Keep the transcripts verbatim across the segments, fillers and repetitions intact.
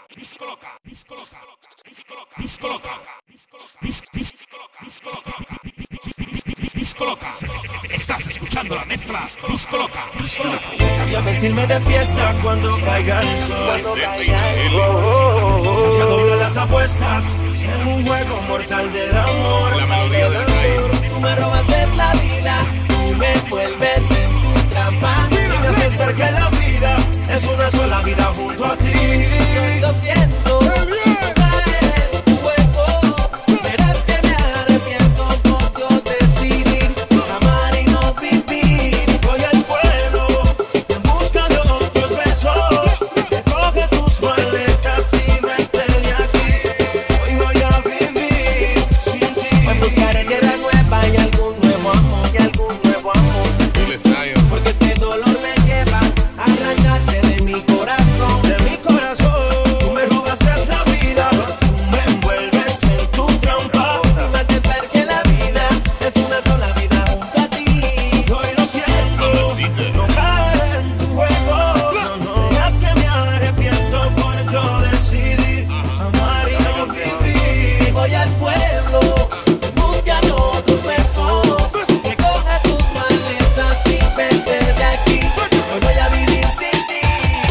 disco loca, disco loca, disco loca, disco loca, disco loca. Estás escuchando la mezcla disco loca, disco loca. Y a vestirme de fiesta cuando caiga el sol. Y a doblar las apuestas en un juego mortal del amor. La melodía de la calle. Tú me robaste la vida, tú me vuelves en tu trampa. Y me haces ver que la vida es una sola vida junto a ti. Lo siento, caer en tu juego. Verás que me arrepiento por yo decidir amar y no vivir. Voy al pueblo en busca de otros besos. Recoge tus maletas y vete de aquí. Hoy voy a vivir sin ti. Voy a buscar en tierra nueva y algún nuevo amor, y algún nuevo amor. Porque este dolor me lleva a arrancarte de mi corazón, de mi corazón. Tú me robaste la vida, tú me envuelves en tu trampa. Y me haces ver que la vida es una sola vida junto a ti. Hoy lo siento, no caer en tu juego. No, no digas que me arrepiento por yo decidir amar y no vivir. Voy al pueblo, buscando otros besos. Recoge tus maletas y vete de aquí. Hoy voy a vivir sin ti.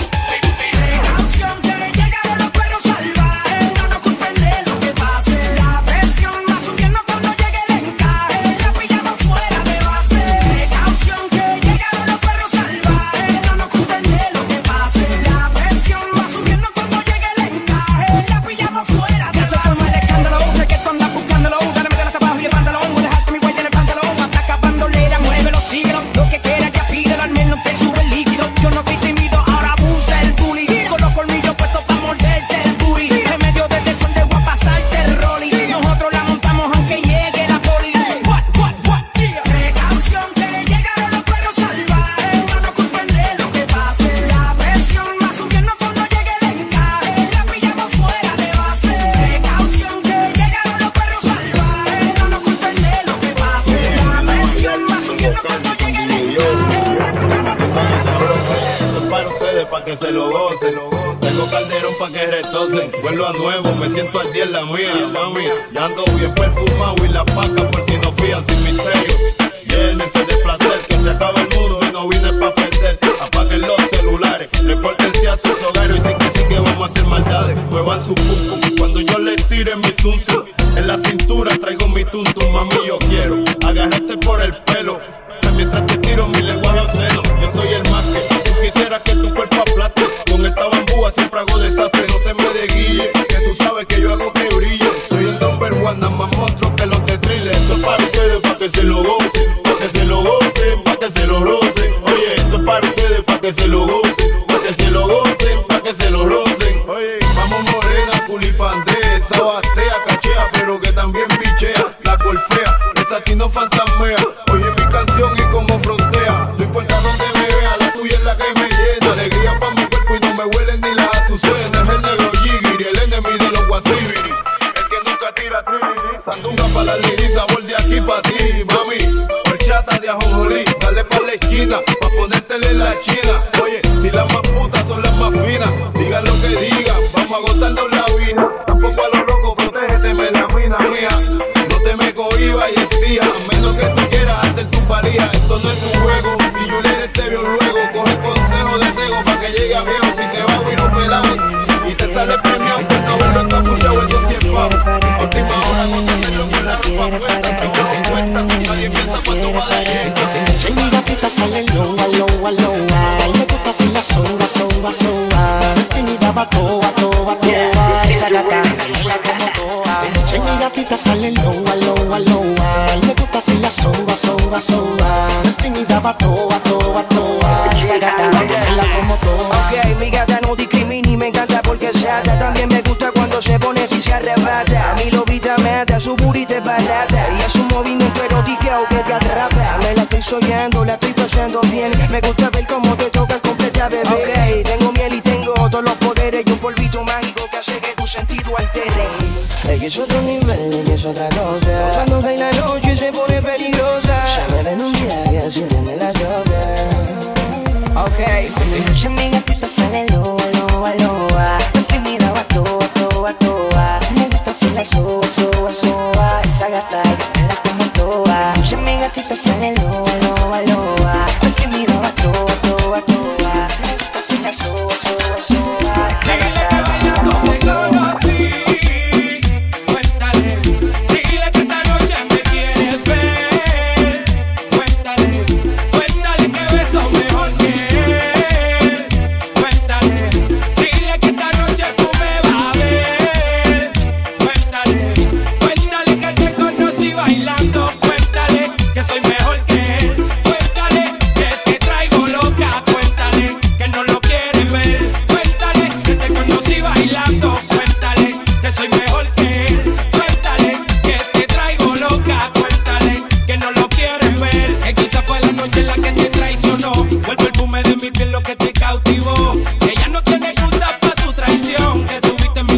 Precaución que llegaron los perros salvajes, no nos culpen de lo que pase. La presión va subiendo cuando llegue el encaje, la pillamos fuera de base. Precaución que llegaron los perros salvajes, no nos culpen de lo que pase. La presión va subiendo cuando llegue el encaje, la pillamos fuera de base. Eso forma el escándalo, sé que tú andas buscándolo. Dale, métela hasta abajo y levántalo. Voy a dejarte mi huella en el pantalón. Ataca bandolera, muévelo, síguelo. Lo que quieras ya pídelo, al menos te sube el líquido. Yo no soy tímido, ahora abusa el bully. Con los colmillos puestos pa' morderte el booty. En medio del desorden voy a pasarte el rolly. Nosotros la montamos aunque llegue la poli. What, what, what, yeah. Precaución que llegaron los perros salvajes, no nos culpen de lo que pase. La presión va subiendo cuando llegue el encaje, la pillamos fuera de base. Precaución que llegaron los perros salvajes, no nos culpen de lo que pase. La presión va subiendo cuando llegue el encaje. Esto es para ustedes, pa' que se lo gocen. Tengo calderón pa' que retocen. Vuelvo a nuevo, me siento al día en la mía, mami. Ya ando bien perfumado y la paca por si no fían sin misterio. Llénense de placer, que se acaba el mundo y no vine pa' perder. Apaguen los celulares, repórtense a sus hogares y sí que sí que vamos a hacer maldades. Muevan su pum cuando yo les tire mi zum zum. En la cintura traigo mi tum tum, mami, yo quiero agarrarte por el pelo. Mientras te tiro mi lenguaje obsceno, yo soy el más que tú quisieras que tu cuerpo aplaste. Con esta bambúa siempre hago desastre, no te me desguille, que tú sabes que yo hago que brille. Soy el number one, nada más monstruo que los de thriller. Esto es para ustedes, pa' que se lo gocen, pa' que se lo gocen, pa' que se lo rocen. Oye, esto es para ustedes, pa' que se lo gocen, pa' que se lo gocen, pa' que se lo rocen. Oye, vamos morena, culipandesa, batea, cachea, pero que también pichea. La golfea, esa sí no fantasmea. Oye, mi canción y como frontea. No importa donde me vea, la tuya es la que me llena. Alegría pa' mi cuerpo y no me huelen ni las azucenas. Es el negro Jigiri, el enemigo de los guasibiri. El que nunca tira triliri. Sandunga pa' la liri, sabor de aquí pa' ti, mami. Horchata de ajonjolí, dale pa' la esquina, pa' ponértele en la china. Oye, si las más putas son las más finas, digan lo que digan, vamos a gozarnos la vida. Tampoco a los locos, protégete, me la mina mía. No te me cohibas y exija, a menos que tú quieras hacer tu paría. Esto no es un juego, si Juliet te vio luego, coge consejo de Tego pa' que llegue a viejo. Si te va a huir un pelado y te sale premiado por no verlo encapuchado, eso sí es favo. Última hora no te meto con la ropa puesta, trabajo en cuenta, nadie piensa cuánto va de lleno. Mi gatita sale loa, loa, loa. Le gusta así la soba, soba, soba. Es tímida, va toa, toa, toa. Esa gata baila como toa. Mi gatita sale loa, loa, loa. Le gusta así la soba, soba, soba. Es tímida, va toa, toa, toa. Esa gata baila como toa. Ok, mi gata no discrimina y me encanta porque se ata. También me gusta cuando se pone así se arrebata. A mí lo vita mata, su burita es barata. Y es un movimiento erótico que te atrapa. Me la estoy soñando, la estoy pasando bien. Me gusta ver cómo te toca el completa, bebé. Ok, tengo miel y tengo todos los poderes. Y un polvito mágico que hace que tu sentido altere. Es que es otro nivel, es otra cosa. Cuando ve la noche se pone peligrosa. Se me ven un día que así tiene la cosa. Ok, Mi gatita sale loa, loa, loa. Es tímida, va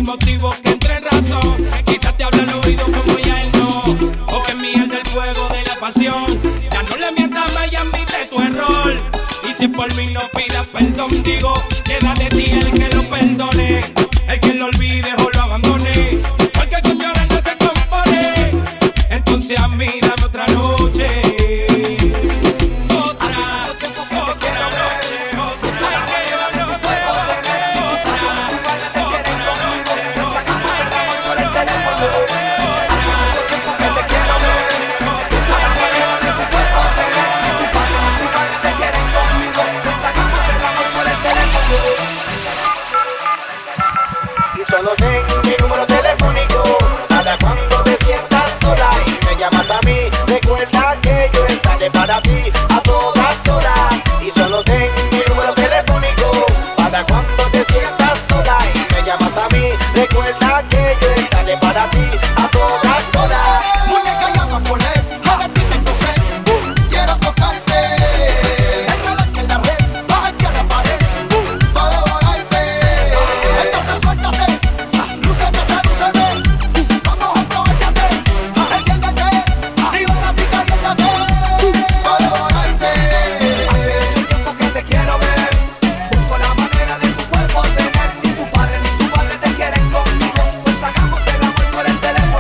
motivo que entre en razón. Quizás te habla al oído como ya él no, o que mierda el fuego de la pasión. Ya no le mientas más y admite tu error. Y si por mí no pidas perdón, digo, queda de ti el que lo perdone, el que lo olvide o lo abandone, porque con llorar no se compone. Entonces a mí dame otra noche, otra, otra noche, otra. Ay, que yo no puedo tener otra, otra noche, otra. Ay, que yo no puedo tener otra, que te quiero ver. Ay, que yo no puedo tener ni tu padre ni tu madre te quieren conmigo. Pues hagamos el amor por el teléfono. Y solo ten mi número telefónico para cuando te sientas sola y me llamas a mí. Recuerda que yo estaré para ti a todas horas. Y solo ten mi número telefónico para cuando te sientas sola y me llamas a mí. Recuerda que yo estaré para ti a todas horas. Muñeca llama por él, ahora dime entonces, uh, quiero tocarte. Escalarte en la red, bájate a la pared, uh, para devorarte. Entonces suéltate, ah, lúcete, sedúceme, uh, vamos, aprovechate, ah, enciéndete, ah, y ahora pica, caliéntate, uh, para devorarte. Hace mucho tiempo que te quiero ver, busco la manera de tu cuerpo tener. Ni tu padre ni tu madre te quieren conmigo, pues hagamos el amor por el teléfono.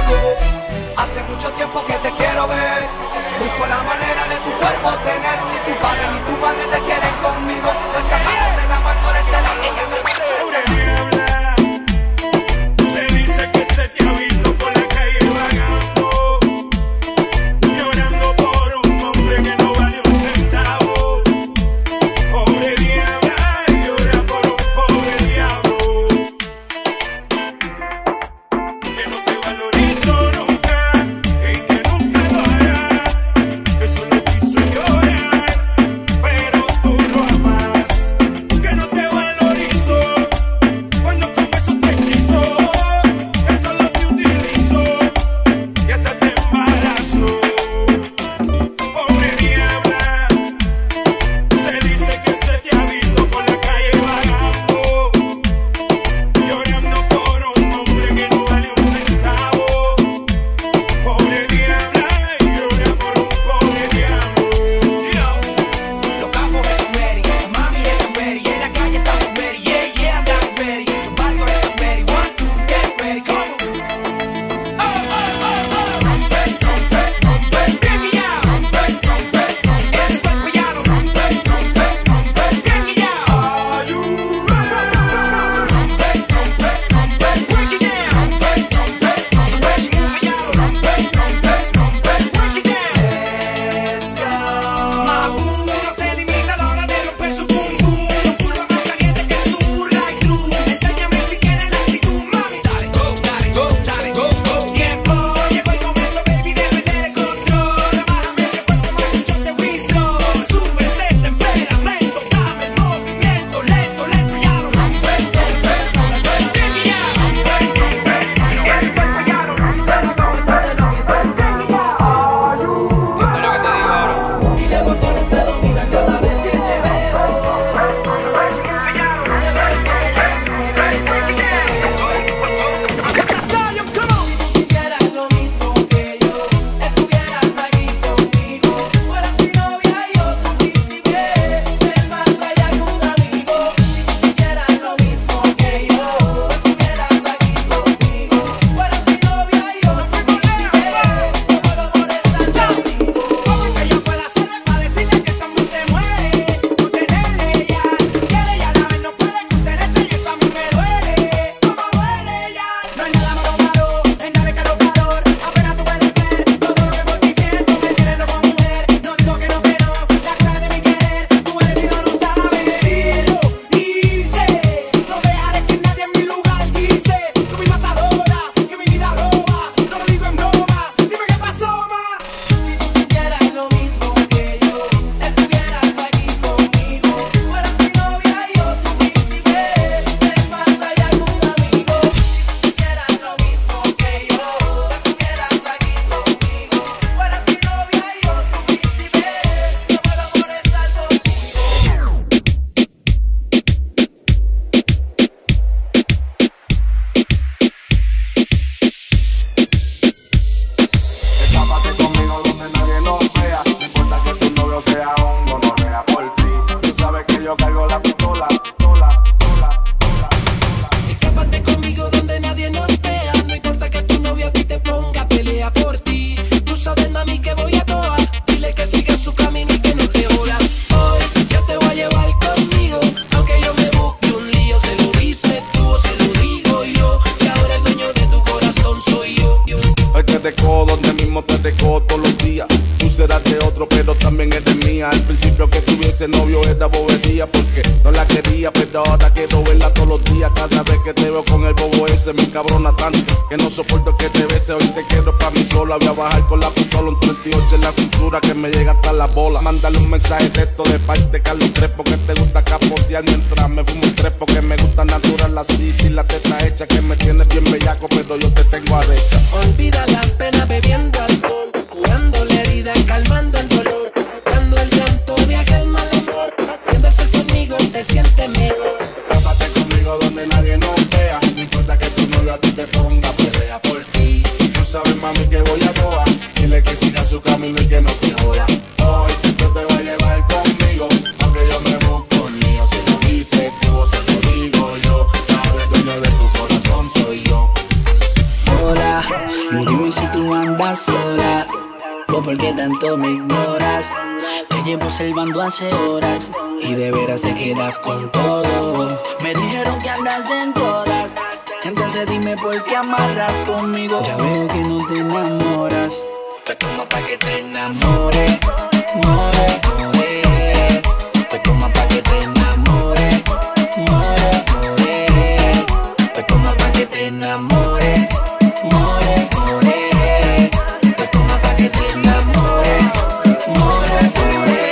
te dejó, donde mismo te dejó todos los días. Tú serás de otro, pero también eres mía. Al principio que tuviese novio era bobería, porque no la quería, pero ahora quiero verla todos los días. Cada vez que te veo con el bobo ese, me encabrona tanto que no soporto que te bese. Hoy te quiero pa' mí sola, voy a bajar con la pistola, un treinta y ocho en la cintura que me llega hasta la bola. Mándale un mensaje de esto de parte de Carlos Crespo, que te gusta capotear mientras me fumo un trepo, que me gusta natural así, sin la teta hecha, que me tienes bien bellaco, pero yo te tengo arrecha. Olvida la pena bebiendo alcohol, curando la herida, calmando el dolor, dando el llanto de aquel mal amor. Entonces conmigo te sientes mejor. Tápate conmigo donde nadie nos vea, no importa que tu novio a ti te ponga, pelea por ti. Tú sabes, mami, que voy a toa, dile que siga su camino y que no te joda. Hoy yo te voy a llevar conmigo, aunque yo me busco el mío. Si lo dices tú o se lo digo yo, cada dueño de tu corazón soy yo. Hola, dime si tú andas sola o por qué tanto me ignoras. Te llevo observando hace horas y de veras te quedas con todo. Me dijeron que andas en todas, entonces dime por qué amarras conmigo. Ya veo que no te enamoras, te tomo pa' que te enamore, more, more. Te tomo pa' que te enamore, more, more. Te tomo pa' que te enamore, more, more. Te tomo pa' que te enamore, more, more.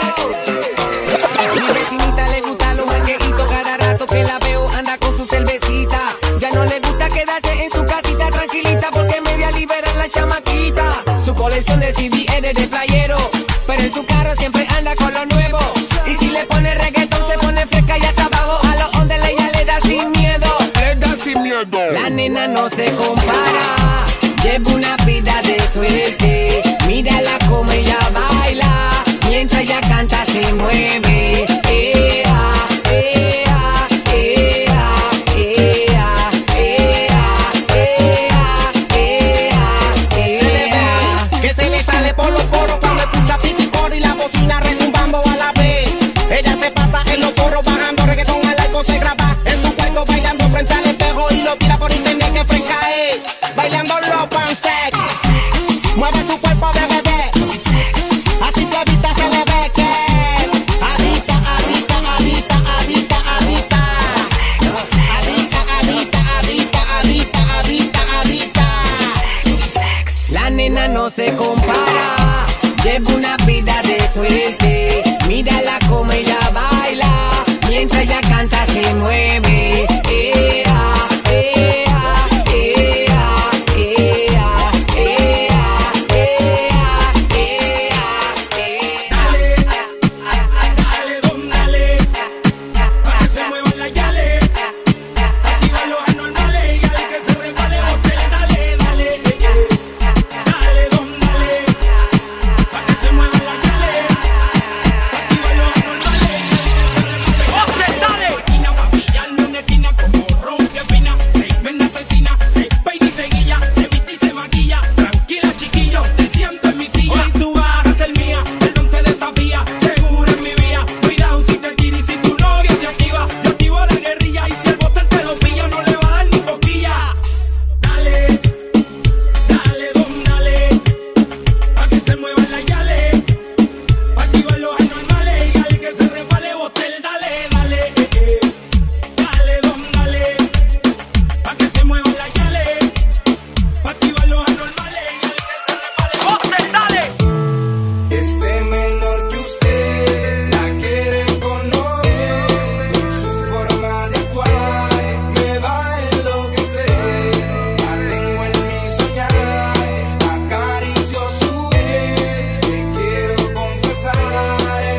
Mi vecinita le gusta los jangueitos, cada rato que la veo anda con su cervecita. Ya no le gusta quedarse en su casita tranquilita, porque media libera la chamaquita. Su colección de C D es de playero, pero en su carro siempre anda con lo nuevo. Y si le pone reggaetón se pone fresca y hasta abajo a los ondes ella le da sin miedo. Le da sin miedo. La nena no se compara, lleva una vida de suerte. Mírala como ella baila, mientras ella canta se mueve. Ea, ea, ea, ea, ea, ea, ea, ea. Que se le sale por los poros cuando escucha piticor y la bocina retumbando a la vez. Ella se pasa en los foros bajando reggaetón al algo, se graba en su cuerpo bailando frente al espejo y lo tira por internet que fresca es. Bailando los pansex, mueve su cuerpo de bebé, así que ahorita se le ve que adicta, adicta, adicta, adicta, adicta, adicta, adicta, adicta, adicta, adicta, adicta. La nena no se compara, lleva una vida de suerte. Mírala como ella baila, mientras ella canta se mueve. Ea, ea, ea, ea, ea, ea, ea, ea. Dale, don, dale, pa' que se muevan las yales. Activa los anormales y al que se resbale, botel, dale, dale. Dale, don, dale, pa' que se muevan las yales. Activa los anormales y al que se resbale, botel, dale. Esquina pa' pillarlo en esquina como ron que fina. Tremenda asesina, se peina y se guilla, se viste y se maquilla. Tranquila, chiquillo, te siento en mi silla. Hoy tú vas a ser mía, perdón te desafía, seguro en mi vía. Cuidado si te tira y si tu novia se activa. Yo activo la guerrilla y si el botel te lo pilla no le va a dar ni toquilla. Dale, dale, don, dale, pa' que se muevan las yales. Pa' activar los anormales y al que se resbale, botel, dale, dale. Dale, don, dale, pa' que se muevan las yales. Pa' activar los anormales y al que se resbale, botel, dale. Este menor que usted la quiere conocer, con su forma de actuar me va a enloquecer. La tengo en mi soñar, acaricio su piel, te quiero confesar.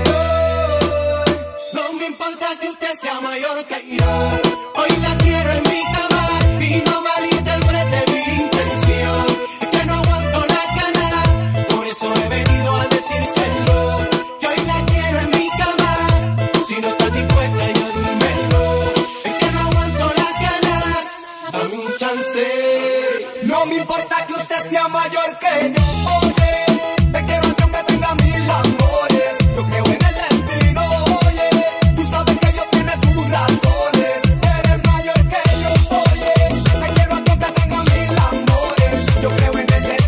No me importa que usted sea mayor que yo, hoy la quiero en mi cama y no malinterprete mi intención. Es que no aguanto la gana, por eso he venido a decírselo, que hoy la quiero en mi cama. Si no estás dispuesta yo dímelo, es que no aguanto la gana, dame un chance. No me importa que usted sea mayor que yo, oye, te quiero aunque tenga mil amores. Yo creo en el destino, oye, tú sabes que Dios tiene sus razones. Eres mayor que yo, oye, te quiero aunque tenga mil amores. Yo creo en el destino.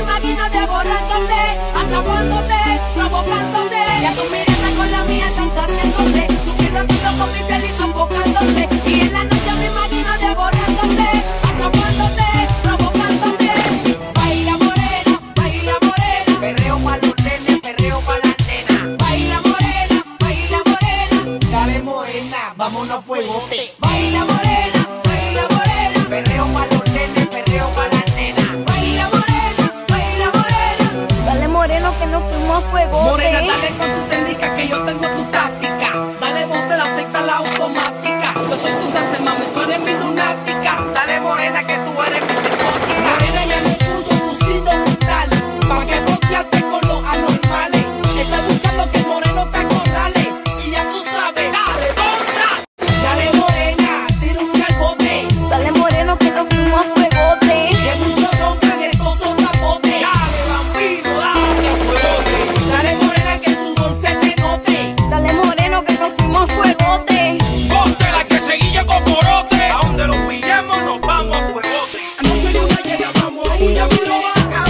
imagino devorándote, atrapándote, provocándote. Ya tu mirada con la mía están saciándose, tu piel haciendo con mi piel y sofocándose. Y en la noche me imagino devorándote, atrapándote, provocándote. Baila morena, baila morena, perreo pa' los nenes, perreo pa' las nenas. Baila morena, baila morena, Dale morena, vámonos a fuegote. baila morena, baila morena, perreo pa' los nenes, perreo pa' las nenas. Baila morena, baila morena. Dale moreno que nos fuimos a fuego. Morena, dale con tu técnica que yo tengo tu táctica. Dale vos te la acepta la automática. Yo soy tu dante, mami, tú eres mi lunática. Dale morena que tú eres mi psicótica. Morena, ya no puso tu signo brutal, pa' que frontearte con los anormales. Estoy buscando que el moreno te acorrale. Y ya tú sabes, dale, torta. Dale morena, tira un calbote. Dale moreno que nos fuimos a fuegote. Que muchos compran estos son capotes. Dale vampiro, dale a fuegote. Dale morena que su dulce te note. Dale moreno que nos fuimos a fuegote. Ponte la que seguilla con corote. A donde los pillemos nos vamos a fuegote. Anoche yo una llena, vamos a una biloba.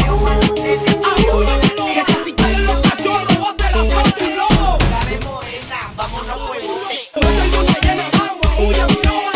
Que se cicalan los cachorros, vos te la foto y lobo. Dale morena, vámonos a fuegote. Anoche yo una llena, vamos a una biloba.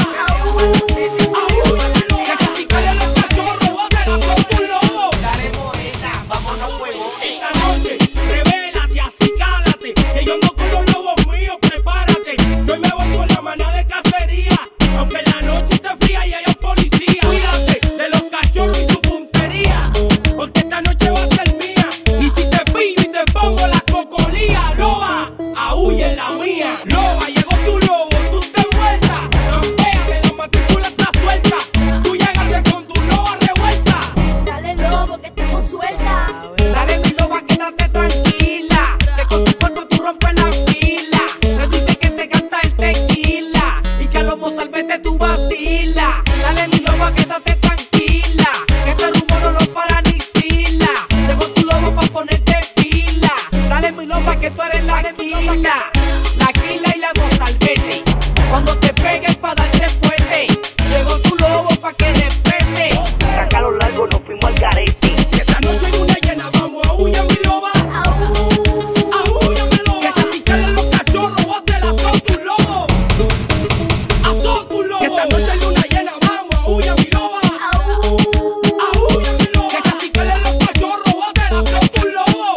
Que se cicalan los cachorros, vos te la foto y lobo. Dale morena, vámonos a fuegote. Esta noche, revélate, acicálate. Que yo ando con los lobos míos, prepárate. Yo me voy con la manada de cacería. Aunque la noche esté fría y haya policía. Cuídate de los cachorros y su puntería. Porque esta noche va a ser mía. Y si te pillo y te pongo la cocolía, loba, aúlla en la mía. Loba, llegó tu lobo, tú te muertas. Campéale, la matrícula está suelta. Tú llegaste con tu loba revuelta. Dale lobo que estamos sueltas. Dale mi loba, quédate tranquila. Que con tu cuerpo tú rompes la fila. Me dice que te gasta el tequila y que a los mozalbetes tú vacila. Dale mi loba, quédate tranquila. Que este rumor no lo paralizila. Llegó tu lobo pa' ponerte pila. Dale mi loba que tú eres la quila. La quila y la mozalbete. Cuando te pegues pa' darte fuerte. Llegó tu lobo pa' que respete. Sácalo largo, nos fuimos al garete. Esta noche hay una llena, vamos a huya mi loba. Aúlla mi loba. Que se acicalen los cachorros, vos te la son tu lobo. Azón tu lobo. Que esta noche hay una llena, vamos a huya mi loba. Aúlla mi loba. Que se acicalen los cachorros, vos te la son tu lobo.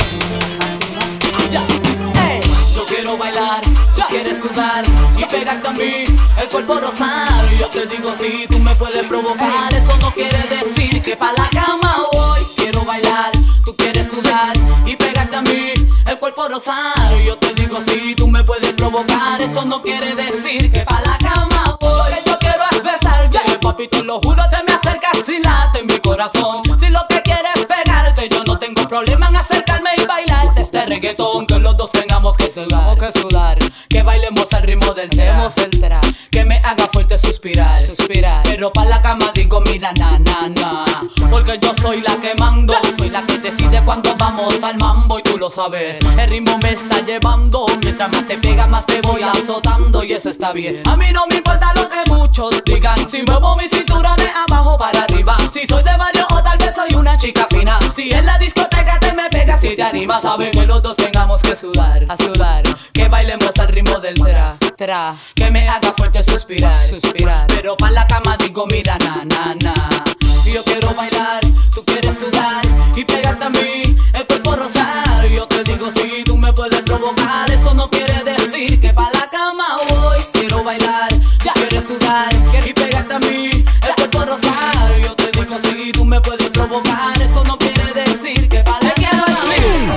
Yo quiero bailar, tú quieres sudar y pegarte a mí, el cuerpo rosar. Y yo te digo si tú me puedes provocar, eso no quiere decir que pa' la cama voy. Quiero bailar, tú quieres sudar y pegarte a mí, el cuerpo rosar. Y yo te digo si tú me puedes provocar, eso no quiere decir que pa' la cama voy. Lo que yo quiero es besarte, papi, te lo juro, te me acercas y late mi corazón. Si lo que quieres es pegarte, yo no tengo problema en acercarme y bailarte este reggaetón. Que los dos tengamos que sudar, que sudar, que bailemos al ritmo del demos el tra, que me haga fuerte suspirar, suspirar. Pero pa' la cama digo mira na na na, porque yo soy la que mando, soy la que decide cuando vamos al mambo y tú lo sabes. El ritmo me está llevando, mientras más te pega más te voy azotando y eso está bien. A mí no me importa lo que muchos digan, si muevo mi cintura de abajo para arriba, si soy de barrio o tal vez soy una chica fina. Si en la discoteca te me pegas y te animas, sabe que los dos tengamos que sudar, a sudar, que bailemos al ritmo del tra, tra, que me haga fuerte suspirar, suspirar. Pero pa' la cama digo mira na na na. Y yo quiero bailar, tú quieres sudar y pegarte a mí, el cuerpo rosar. Y yo te digo si tú me puedes provocar, eso no quiere decir que pa' la cama voy. Quiero bailar, ya quieres sudar y pegarte a mí, el cuerpo rosar. Y yo te digo si tú me puedes provocar, eso no quiere decir que pa' la cama voy.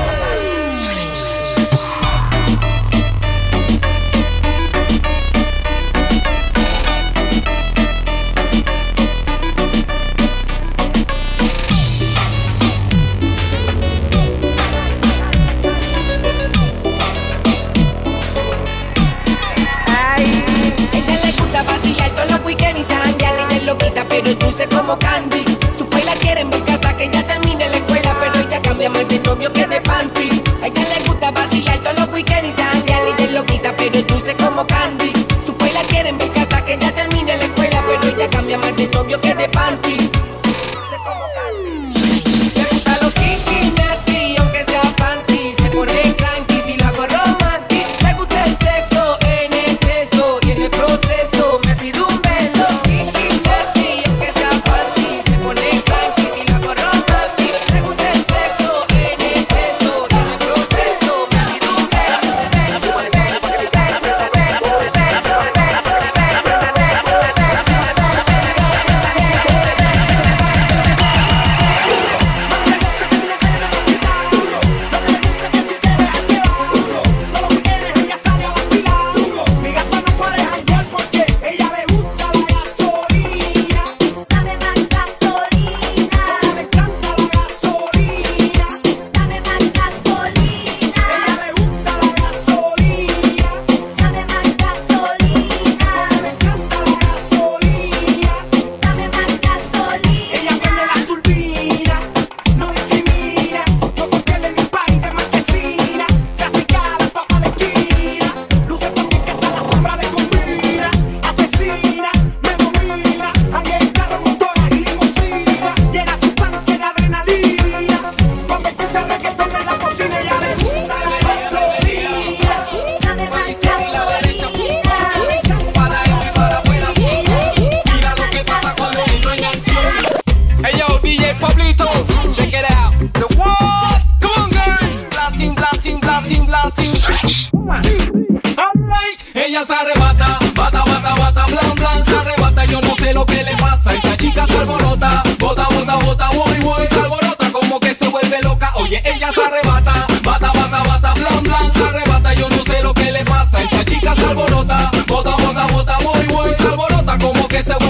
Pero dulce como candy. Su paila quiere en mi casa que ya termine la escuela, pero ella cambia más de novio que de panty. A ella le gusta vacilar todos los weekends y sanguear y de loquita, pero dulce como candy. Su paila quiere en mi casa que ya termine la escuela, pero ella cambia más de novio que de panty. Le gusta loquita.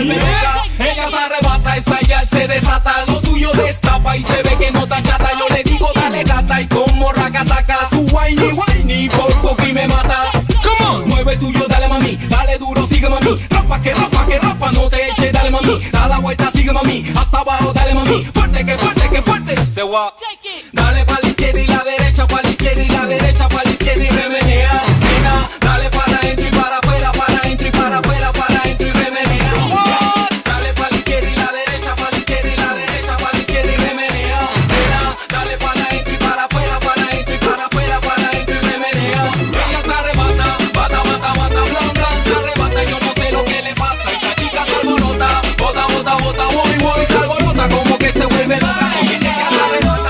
vuelve loca. Ella se arrebata, esa yal se desata, lo suyo destapa y se ve que no está chata. Yo le digo dale gata y como racataca, su whiny whiny por poco y me mata. Come on, mueve tuyo, dale mami, dale duro, sigue mami. Ropa que ropa que ropa, no te eche, dale mami. Da la vuelta, sigue mami, hasta abajo, dale mami. Fuerte que fuerte que fuerte, se va. Dale pa' la izquierda y la derecha, pa' la izquierda y la derecha, pa' la izquierda y remenea. Nena, dale para adentro y para afuera, para adentro y para afuera, para adentro y remenea. Dale pa' la izquierda y la derecha, pa' la izquierda y la derecha, pa' la izquierda y remenea. Nena, dale para adentro y para afuera, para adentro y para afuera, para adentro y remenea. Ella se arrebata, bata, bata, bata, blan, blan, se arrebata, yo no sé lo que le pasa. Esa chica se alborota, bota, bota, bota, voy, voy, se alborota como que se vuelve loca. Ella se arrebata.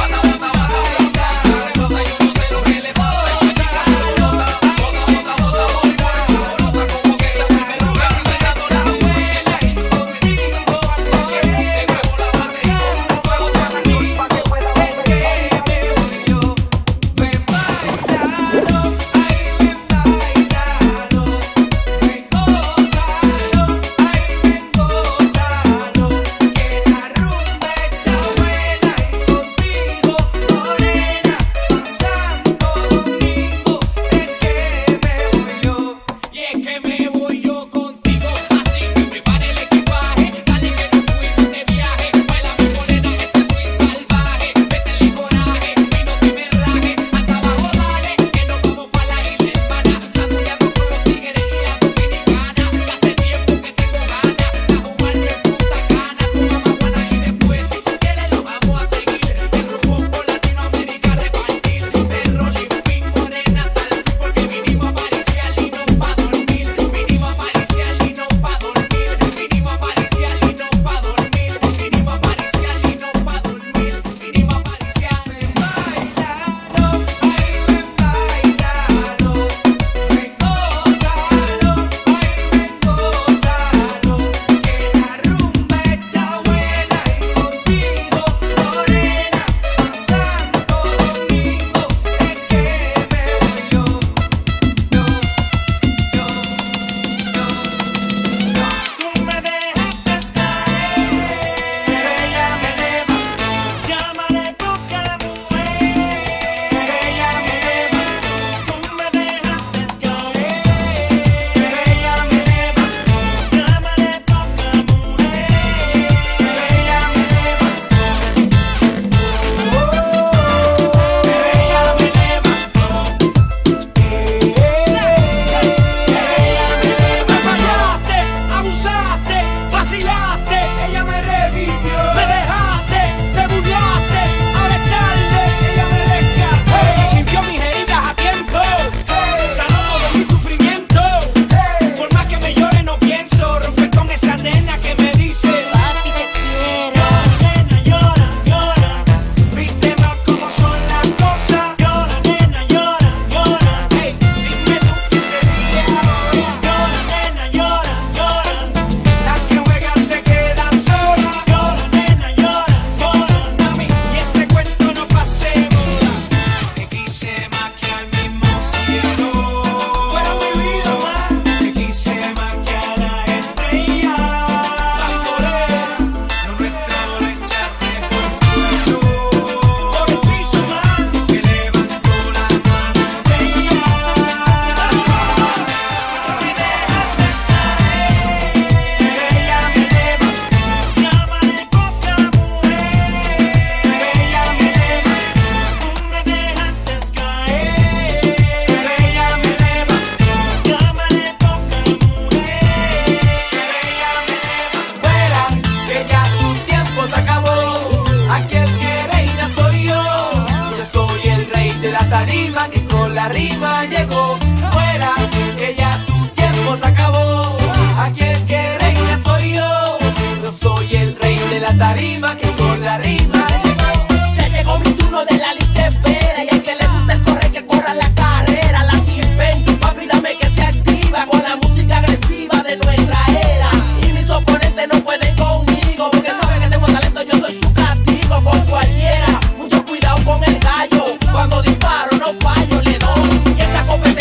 Tarima que con la rima llegó. Ya llegó mi turno de la lista de espera. Y al que le gusta el corre, que corra la carrera. La invento, papi, dame que se activa con la música agresiva de nuestra era. Y mis oponentes no pueden conmigo, porque saben que tengo talento, yo soy su castigo con cualquiera. Mucho cuidado con el gallo, cuando disparo no fallo, le doy. Y esta competencia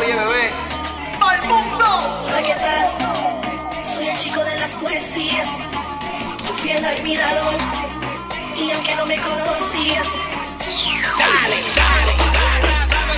Oye, bebé. ¡Al mundo! Hola, ¿qué tal? Soy el chico de las poesías, tu fiel admirador. Y aunque no me conocías, dale, dale, dale.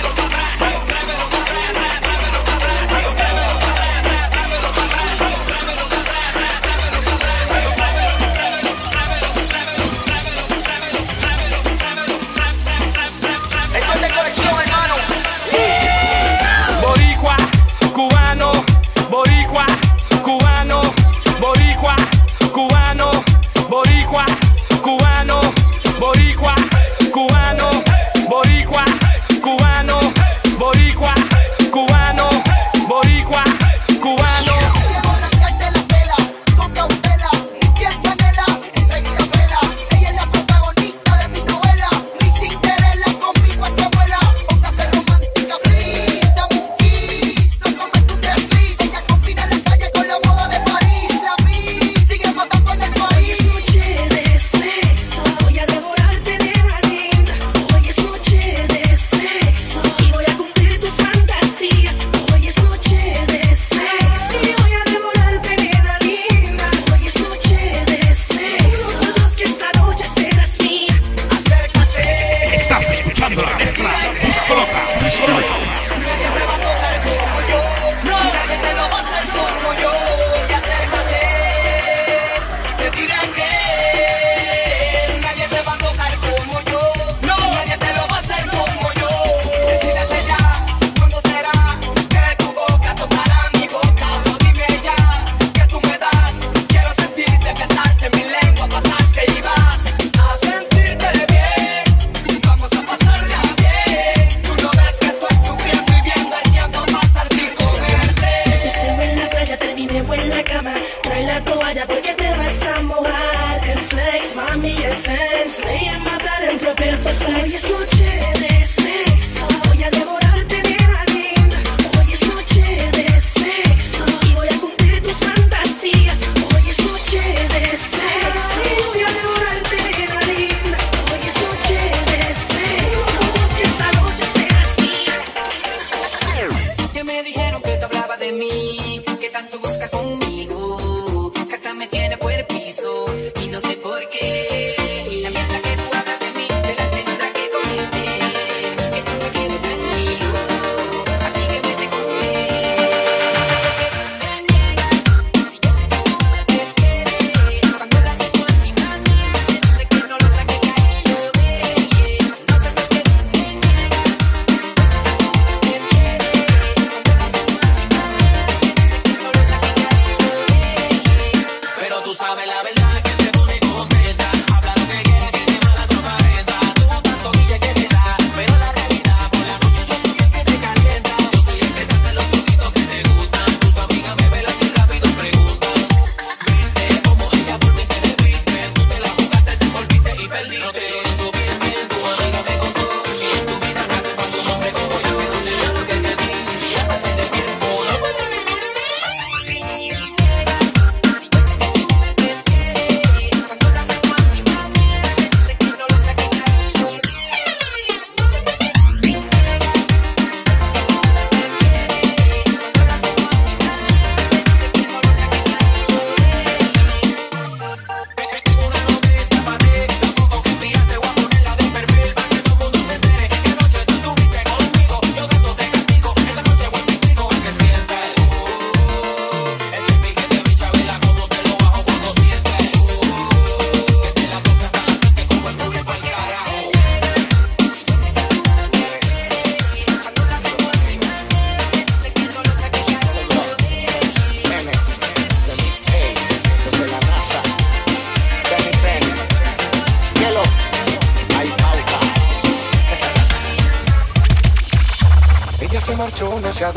No sé a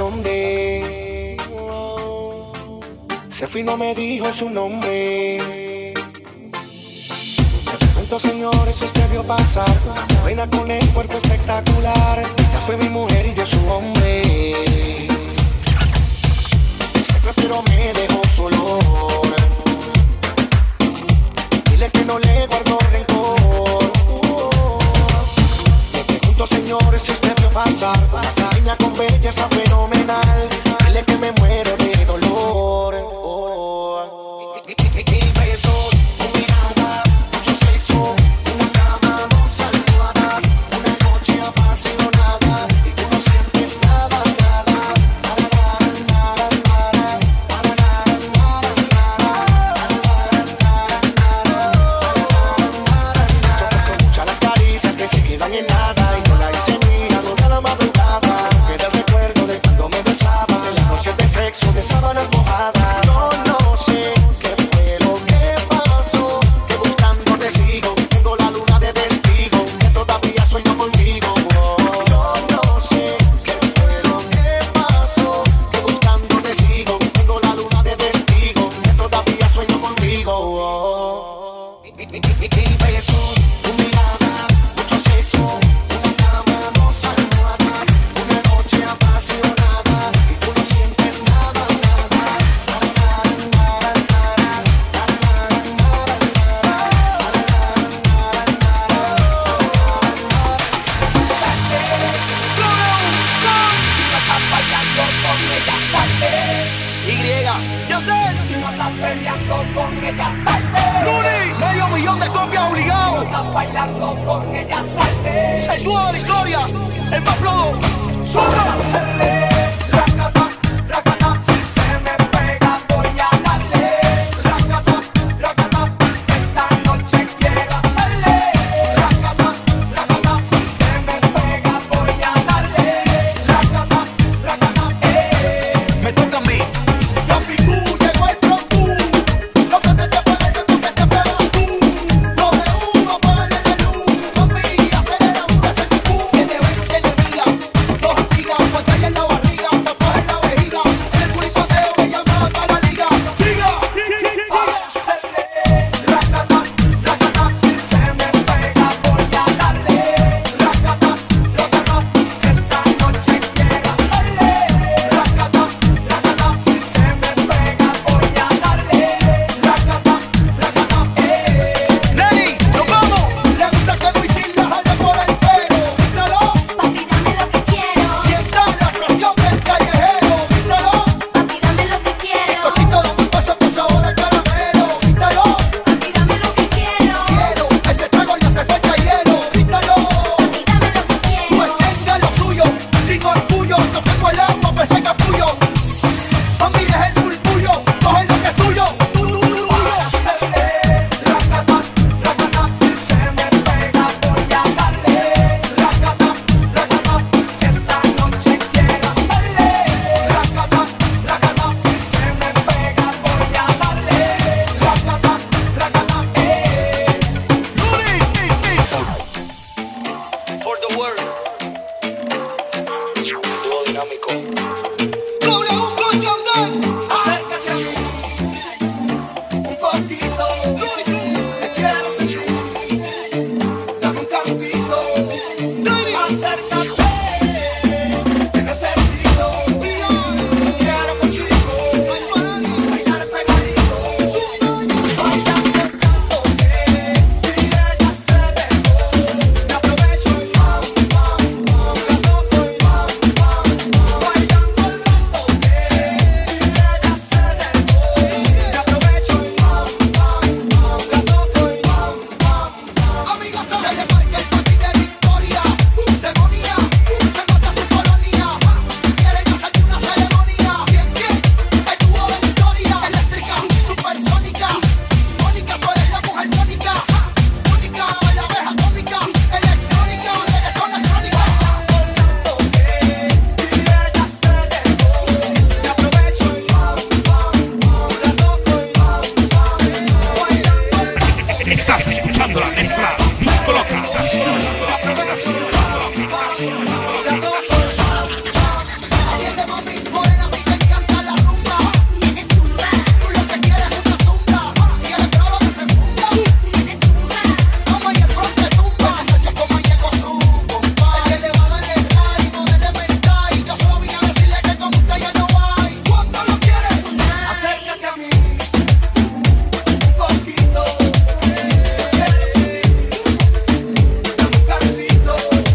dónde se fue y no me dijo su nombre. Me pregunto, señores, si usted vio pasar una buena con el cuerpo espectacular. Ella fue mi mujer y yo su hombre. Se fue pero me dejó solo. Dile que no le guardo rencor. Me pregunto, señores, si usted vio pasar una niña con pelo belleza fenomenal. Dile que me muero de dolor. Oh. Mil besos, tu mirada, mucho sexo, una cama, dos almohadas, una noche apasionada y tú no sientes nada, nada, nada, nada, nada, nada, nada, nada. Escucha las caricias que se quedan en nada y no la hice mía toda la madrugada. Queda el recuerdo de cuando me besaba, de las noches de sexo, de sábanas mojadas. Yo no sé qué fue lo que pasó, que buscándote sigo, tengo la luna de testigo, que todavía sueño contigo. Oh, yo no sé qué fue lo que pasó, que buscándote sigo, tengo la luna de testigo, que todavía sueño contigo. Oh, mil besos, tu mirada, mucho sexo, una cama, dos almohadas, una noche apasionada y tú no sientes nada, nada, nada, nada, Y, Yandel, si no estás peleando con ella, salte. Luni, medio millón de copias obligado. Si no estás bailando con ella, salte. El dúo de la historia, el más flojo, Zorra. Racata, racata, si se me pega voy a darle. Racata, racata, esta noche quiero hacerle. Racata, racata, si se me pega voy a darle. Racata, racata, eh. Me toca a mí. Papi, tú llegó el tronco. Lo que te pega, que tú que te pegas tú. Lo de uno para el de luz. Papi, acelera un ese cucú. Que te ven, que le diga. Dos amigas, pues trae en la barriga. Te coge en la vejiga. El culipateo me llama para la liga. Siga, racata, racata, si se me pega voy a darle. Racata, racata, esta noche quiero hacerle. Racata, racata, si se me pega voy a darle. Racata, racata, eh. Nelly, nos vamos. Le gusta que Luisín la jale por el pelo. Dímelo. Papi, dame lo que quiero. Sienta la presión del callejero. Dímelo. Papi, dame lo que quiero. Cochito, dame un paso con sabor a caramelo. Dímelo. Papi, dame lo que quiero. Cielo, ese trago ya se fue el hielo. Dímelo. Papi, dame lo que quiero. Pues tenga lo suyo, sin orgullo, no tengo el agua, pues se capullo. Mami, deja el murmullo, coge lo que es tuyo. Racata, racata, si se me pega voy a darle. Racata, racata, esta noche quiero hacerle. Racata, racata, si se me pega voy a darle. Racata, racata, eh. For the world. Dúo dinámico. Acércate a mí un poquito, te quiero sentir, dame un cantito. Acércate, te necesito, quiero contigo bailar pegadito. Bailando y cantándote, y ella se dejó. Me aprovecho y pam, pam, pam, la toco y pam, pam, pam. Bailando lándote, y ella se dejó. Me aprovecho y pam, pam, pam, la toco y pam, pam, pam. Amigos, se le marca el patín de victoria. Demonía, te mata tu colonia. Quieren hacerte una ceremonia. ¿Quién, quién? El dúo de la historia. Eléctrica, supersónica. Mónica, tú eres la mujer tónica. Única, la abeja atómica. Electrónica, reggaetón electrónica. Volándote, y ella se dejó. Me aprovecho y pam, pam, pam, la toco y pam, pam. Bailando. Estás escuchando la mezcla Disco Loca. Atiende, mami, morena, a mí te encanta la rumba. Nene zumba, Tú lo que quieres es una tunda. Si eres brava, desenfunda. nene zumba. Toma y el front te tumba. Esta noche como llegó su compa. El que le va a darle ray, no dele mental. Yo solo vine a decirle que como usted ya no hay. ¿Cuánto lo quieres? Acércate a mí un poquito. Quiero sentir, dame un cantito.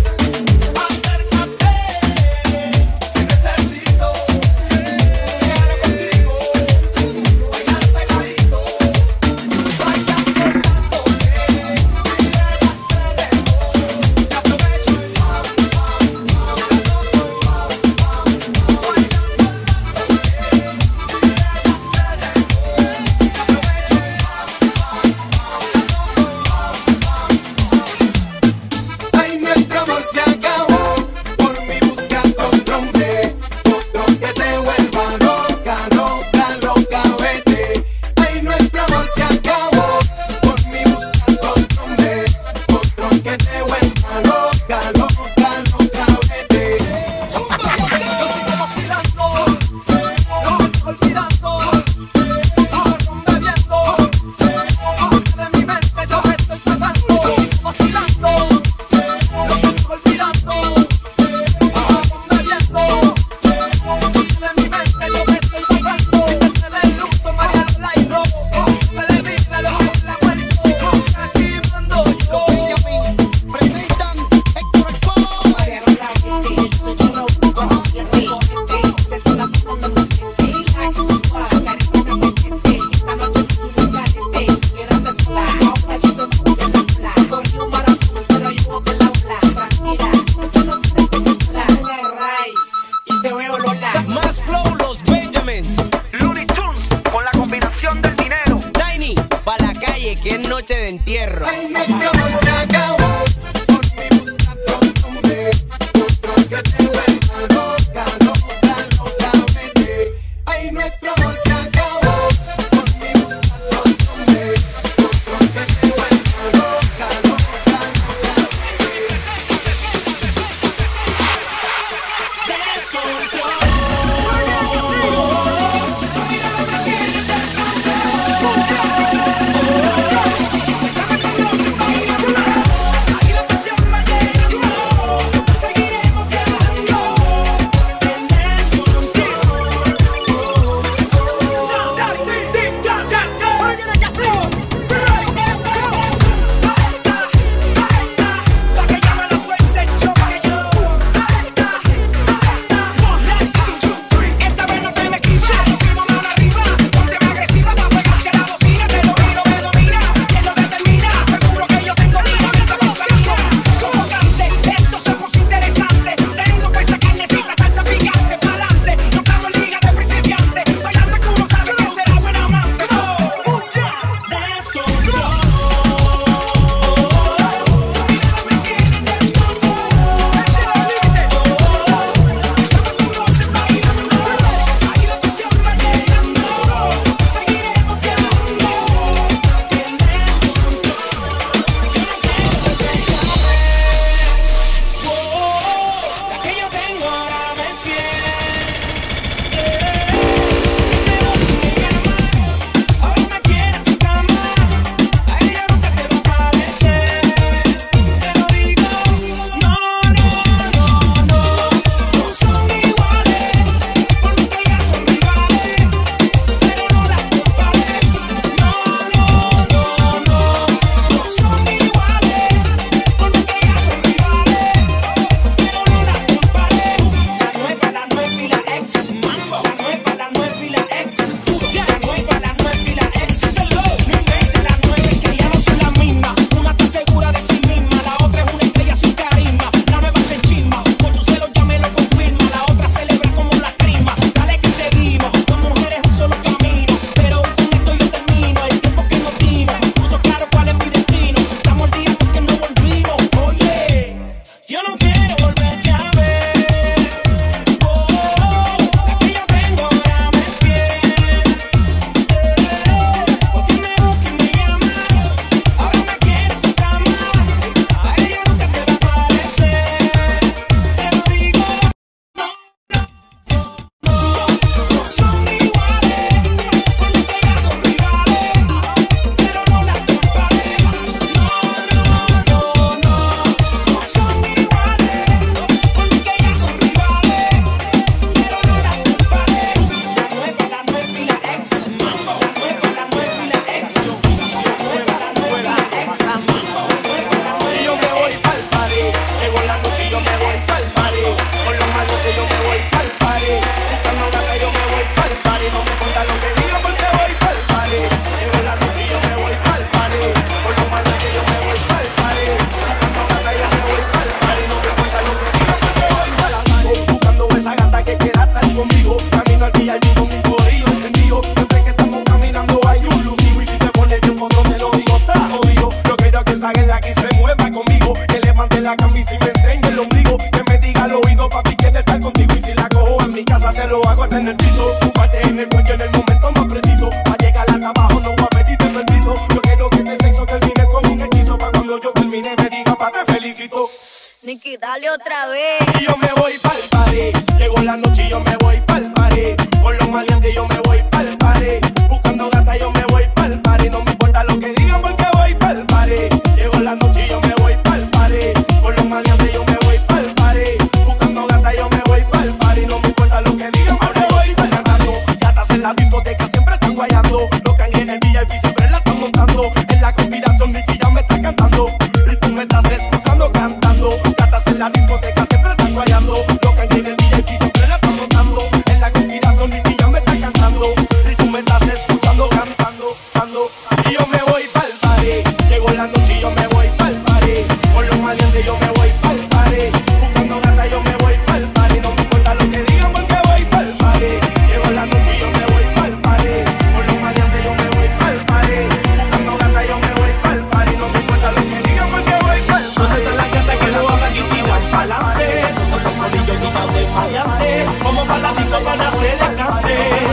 levante la camisa y me enseñe el ombligo. Que me diga al oído, papi, quiere estar contigo. Y si la cojo en mi casa, se lo hago hasta en el piso. Tu parte en el cuello en el momento más preciso. Pa' llegar hasta abajo, no voy a pedirte permiso. Yo quiero que este sexo termine con un hechizo. Pa' cuando yo termine, me diga, pa' te felicito. Nicky, dale otra vez. Y yo me voy pa'l party. Llegó la noche y yo me voy pa'l party. Con los maleantes yo me voy pa'l party. Buscando gata yo me voy pa'l party. No me importa lo que digan porque voy pa'l party. Llegó la noche y yo me voy pa'l party. Con los maleantes yo me voy pa'l party. Buscando gata yo me voy pa'l party. No me importa lo que digan porque voy pa'l cantando. Gatas en la discoteca siempre están guayando. Los cangues en el V I P siempre la están montando. En la conspiración Nicky ya me está cantando. Y tú me estás escuchando cantando. Gatas en la discoteca siempre están guayando. Los cangues en el V I P siempre la están montando. En la conspiración Nicky ya me está cantando. Y tú me estás escuchando cantando, cantando. Y yo me voy pa'l party. Llegó la noche y yo me voy pa'l party. Con los maleantes yo me voy pa'l party. Buscando gata yo me voy pa'l party. No me importa lo que digan porque voy pa'l party. Llegó la noche y yo me voy pa'l party. Con los maleantes yo me voy pa'l party. Buscando gata yo me voy pa'l party. No me importa lo que digan porque voy pa'l party. ¿Dónde están las gatas que no hablan y tiran pa'lante? ¿Dónde están los niños quitados de maleante? Como para la disco para hacer descante.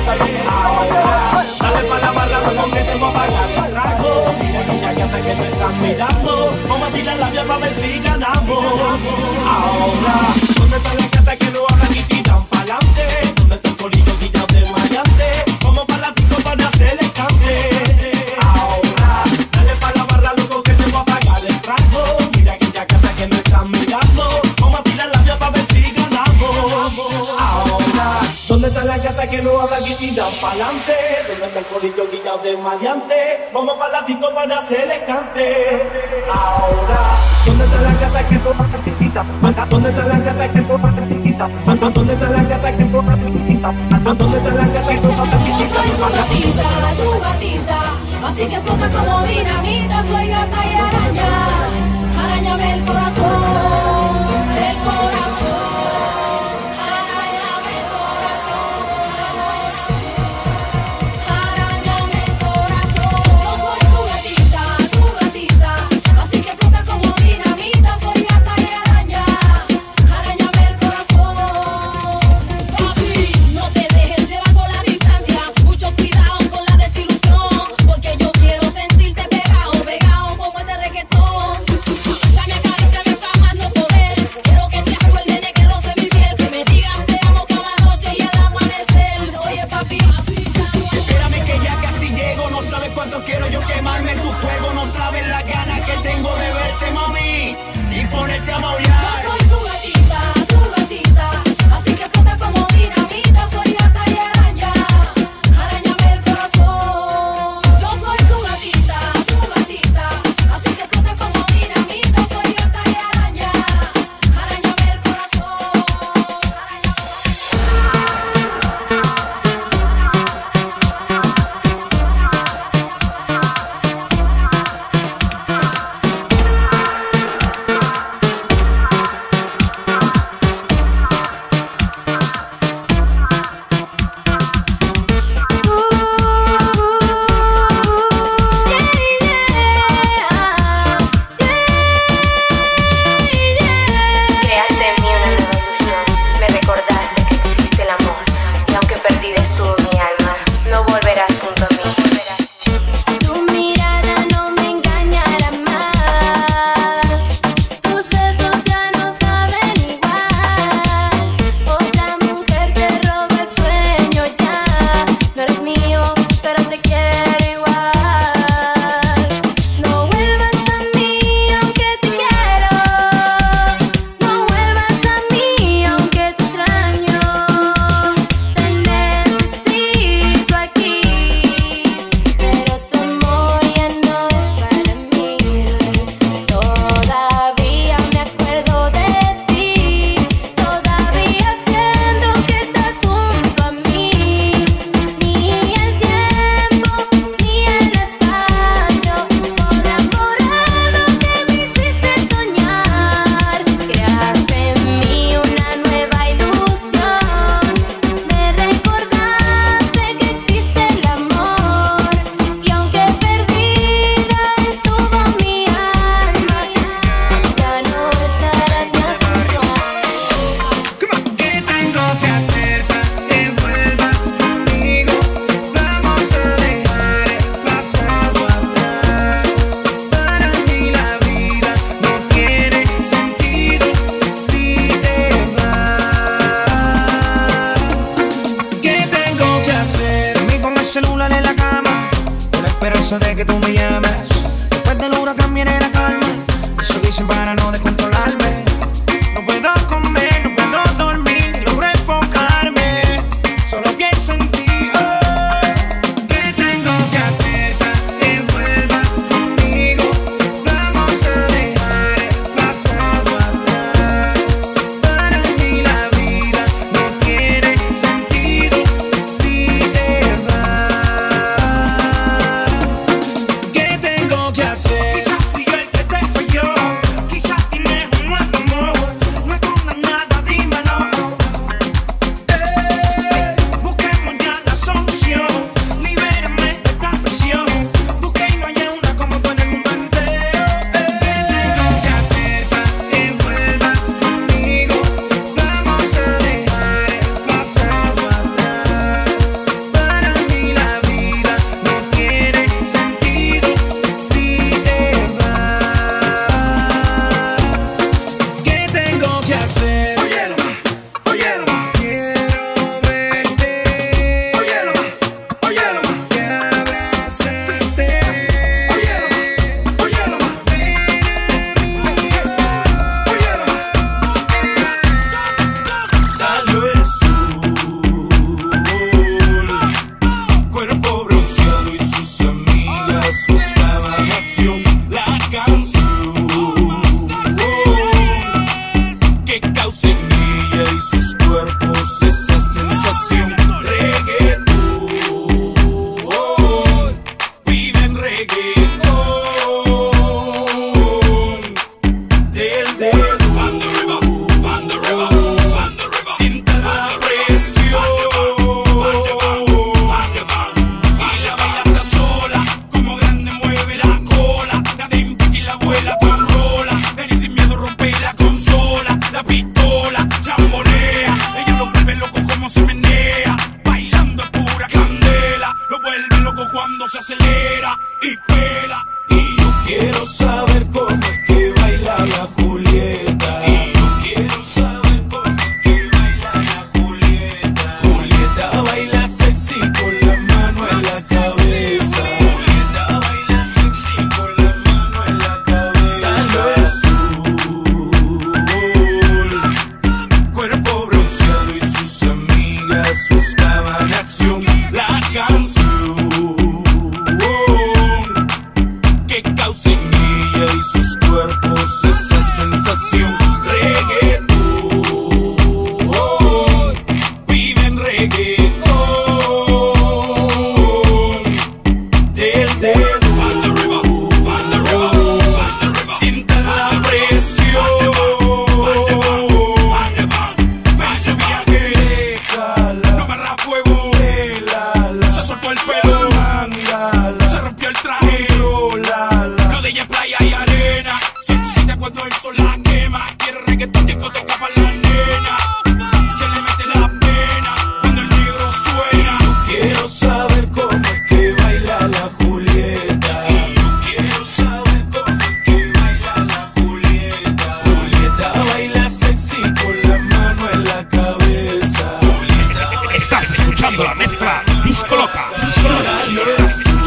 Ahora, dale pa' la barra con que te voy a pagar el trago. Mira aquella gata que me están mirando. Vamos a tirar la vía pa' ver si ganamos. Ahora, ¿dónde están las gatas que no hablan y tiran pa'lante? ¿Dónde están los corillos quitados de maleante? Como para la disco para hacer descante. Ahora, dale pa' la barra loco que te voy a pagar el trago. Mira aquella gata que me están mirando. Vamos a tirar la vía pa' ver si ganamos. Ahora, ¿dónde están las gatas que no hablan y tiran pa'lante? ¿Dónde está el corillo guillado de maleante? Vamos para la disco para hacer descante. Ahora, ¿dónde están las gatas que no hablan y tiran pa'lante? ¿Dónde están las gatas que no hablan y tiran pa'lante? ¿Dónde están las gatas que no hablan y tiran pa'lante? ¿Dónde están las gatas que no hablan y Yo soy tiran tu gatita, tu gatita, así que explota como dinamita. Soy gata y araña, arañame el corazón, el corazón. Arañame el corazón, arañame el corazón. Yo soy tu gatita, tu gatita, así que explota como dinamita. Soy gata y araña, arañame el corazón. Papi, no te dejes llevar por la distancia. Mucho cuidado con la desilusión, porque yo quiero sentirte pegado, pegado como este reggaetón. Dame acaricia, me eso de que tú me llamas. Después del huracán viene la calma. Eso dicen para no descontrolarme. No puedo comer, no puedo dormir, logro enfocarme. Solo pienso en ti. ¿Qué tengo que hacer para que vuelvas conmigo? Vamos a dejar el pasado atrás. Para mí la vida no tiene sentido si te vas. ¿Qué tengo que hacer? Quizás fui yo el que te falló. Quizás tienes un nuevo amor. No escondas nada, dímelo. Eh, busquemos ya la solución. Libérame de esta presión. Busqué y no hay una como tú en el mundo entero. ¿Qué tengo que hacer para que vuelvas conmigo? Vamos a dejar el pasado atrás. Para mí la vida no tiene sentido si te vas. ¿Qué tengo que hacer? Óyelo más, óyelo más. Quiero verte. Óyelo más, óyelo más. Y abrazarte. Óyelo más, óyelo más. Ven a mí. Óyelo más. Salió el sol, cuerpo bronceado y sus amigas buscaban acción. La canción que causa en ella y sus cuerpos esa sensación. Reggaetón, piden reggaetón. Del dedo, banda arriba, banda arriba, banda arriba. Sienta la presión. Y la bailanta sola, como grande mueve la cola. La de Impaki la abuela con rola. Ven sin miedo rompe la consola. La pistola, chambonea. Ella lo vuelve loco como se menea. Bailando es pura candela. Lo vuelve loco cuando se acelera y pela. Y yo quiero saber cómo es que baila la Julieta. Y yo quiero saber cómo es que baila la Julieta. Julieta baila sexy con la mano en la cabeza. Julieta baila sexy con la mano en la cabeza. Salió el sol, cuerpo bronceado y sus amigas buscaban acción. La canción que causa en ella y sus cuerpos esa sensación. Reggaetón, piden reggaetón. Del dedo, banda arriba, banda arriba, banda arriba. Sienta la presión. Ven su viaje, no barra fuego. Se soltó el pelo, se rompió el traje. Lo de ella es playa y arena. Se excita cuando el sol la quema. Quiere reggaetón, discoteca para la nena. Se le mete la pena cuando el negro suena. Yo quiero saber cómo es que baila la Julieta. Yo quiero saber cómo es que baila la Julieta. Julieta baila sexy con la mano en la cabeza. Estás escuchando la mezcla Disco Loca. Salió el sol,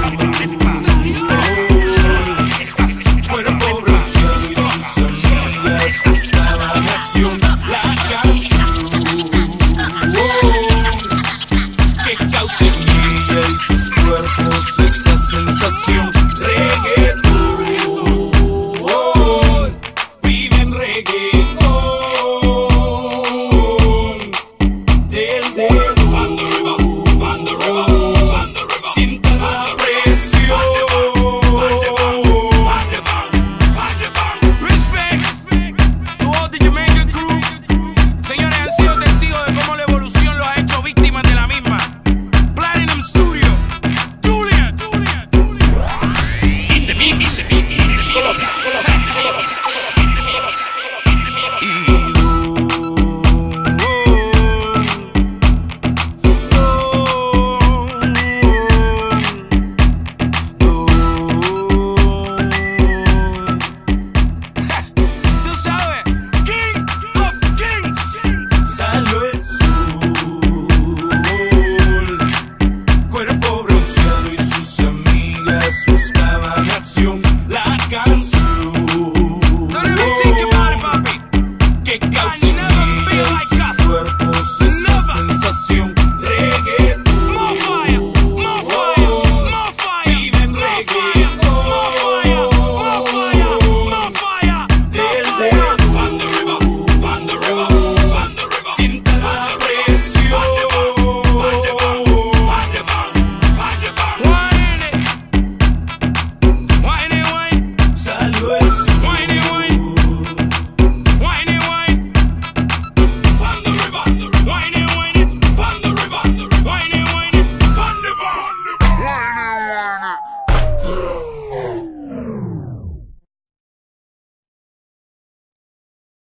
cuerpo bronceado y sus amigas buscaban acción. La canción que causa en ella y sus cuerpos esa sensación. Reggaetón, piden reggaetón. Del dedo, banda arriba, banda arriba, banda arriba. Sienta la presión. Respect to all the Jamaican crew. es casi